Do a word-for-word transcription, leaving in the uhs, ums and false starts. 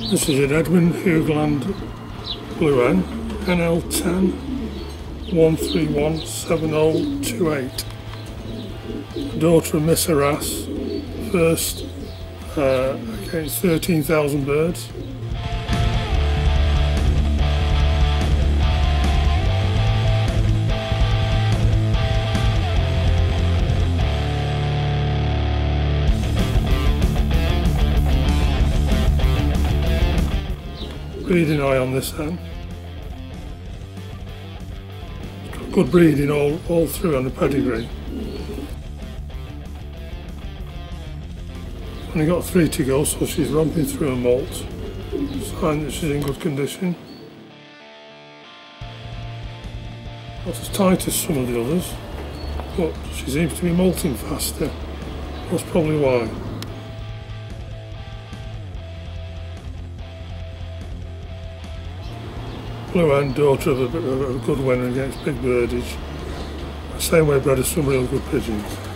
This is an Edmund Hugland Blue Hen, N L ten one three one seven zero two eight. Daughter of Miss Harass, first uh, against thirteen thousand birds. Breeding eye on this hen. It's got good breeding all, all through on the pedigree. Only got three to go, so she's romping through a molt. Sign that she's in good condition. Not as tight as some of the others, but she seems to be molting faster. That's probably why. Blue Hen, daughter of a, of a good winner against big birdage. The same way bred as some real good pigeons.